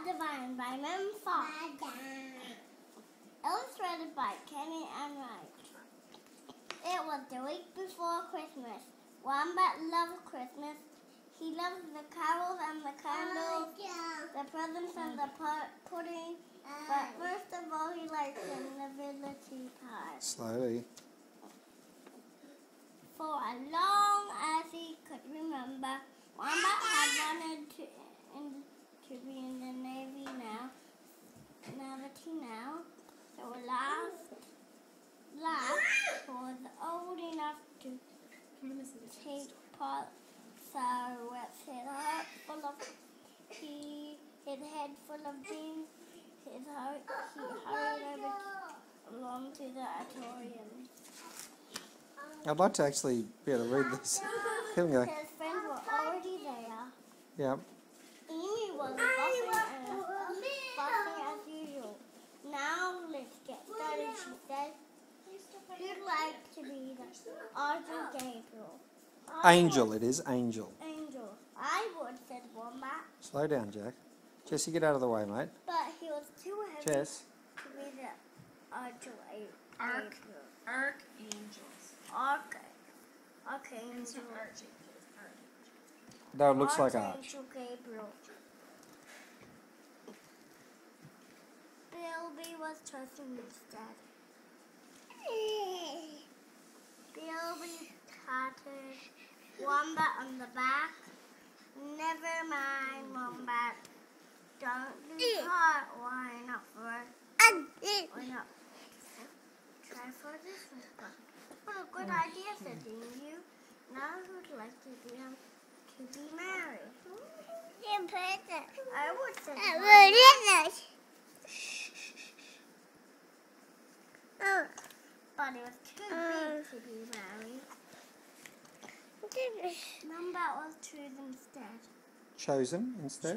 Divine by Mem Fox. Illustrated by Kenny and Wright. It was the week before Christmas. Wombat loved Christmas. He loved the carols and the candles, the presents and the pudding. But first of all, he liked the nativity pie. Slowly. For as long as he could remember, Wombat had wanted to be in the Navy now. So last was old enough to take part. So with his head full of dreams, he hurried along to the auditorium. I'd like to actually be able to read this. Here we go. His friends were already there. Yeah. Amy was fussing as usual. Now let's get started, she said. Who'd like to be the Archangel Gabriel? Angel, it is. Angel. Angel. I would, said Wombat. Slow down, Jack. Jesse, get out of the way, mate. But he was too heavy Jess. to be the Archangel. Archangels. Archangel. No, it looks like Arch. Archangel Gabriel. Bilby was chosen instead. Bilby patted Wombat on the back. Never mind, Wombat. Don't lose heart. Why not try for this one? What a good idea, said you. Now who'd like to be married? I would say. But it was too big to be married. Wombat was chosen instead. Chosen instead?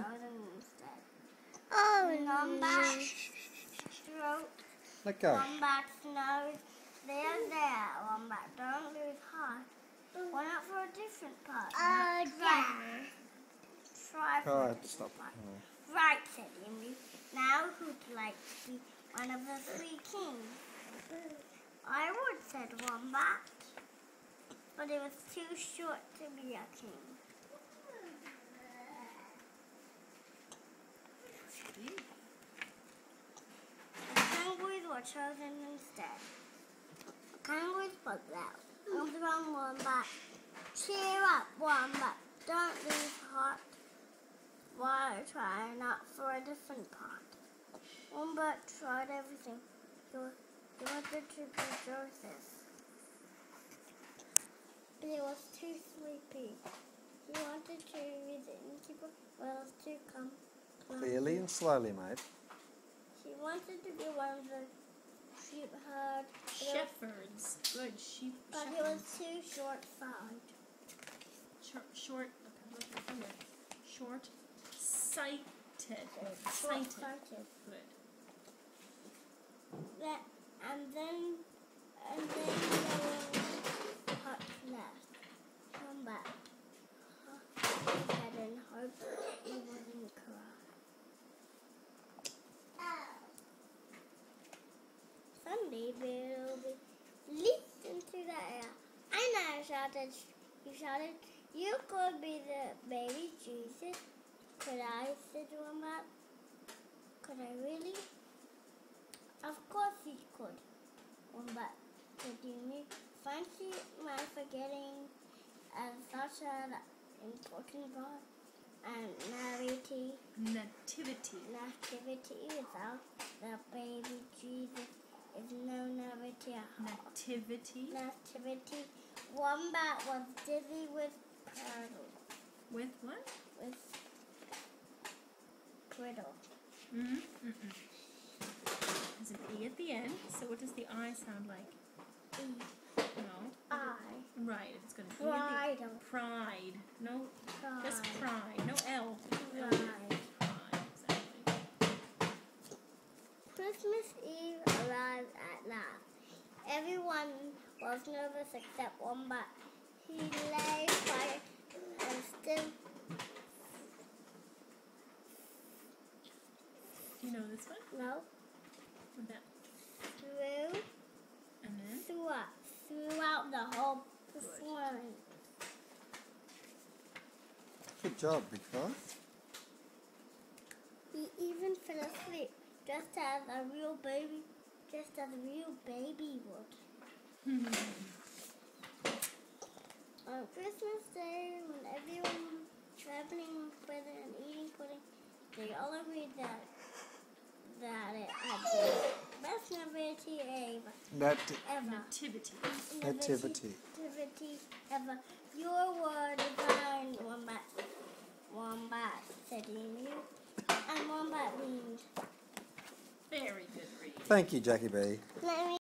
Wombat stroked Let go. Wombat's nose. There. Wombat, don't lose heart. Why not for a different part? Try for a different part. Right, said Amy. Now who'd like to be one of the three kings? I would, said Wombat. But it was too short to be a king. The penguins were chosen instead. Penguins spoke loud. Come on, Wombat. Cheer up, Wombat. Don't lose heart. Why try not for a different part? Wombat tried everything. He wanted to be Joseph. But he was too sleepy. He wanted to be the innkeeper, but it was too clumsy. Clearly and slowly, mate. He wanted to be one of the sheep herd. Shepherds. Good. But he was too short-sighted. Short-sighted. Short-sighted. Good. And then there were hearts left. Come back. He said and hoped he wouldn't cry. Suddenly, Bilby leaped into the air. I know, he shouted. You could be the baby Jesus. Could I, said Wombat. Could I really? Of course he could, Wombat said Amy. Fancy my forgetting such an important God. And nativity without the baby Jesus is no nativity at all. Nativity. Wombat was dizzy with Priddle. With what? With Priddle. There's an E at the end, so what does the I sound like? E. No. I. Right, it's going to be Bridle. Pride. No, Pride. just pride. No L. Pride. Pride, exactly. Christmas Eve arrived at last. Everyone was nervous except Wombat. He lay quiet and still You know this one? No. With that. Through. And then? Throughout the whole performance. Good job, Big Five. He even fell asleep, just as a real baby would. On Christmas Day, when everyone was traveling pudding and eating pudding, they all agreed that it had the best nativity ever. Nativity. Nativity ever. Your word is Wombat, said Emu, and Wombat beamed. Very good read. Thank you, Jackie B. Let me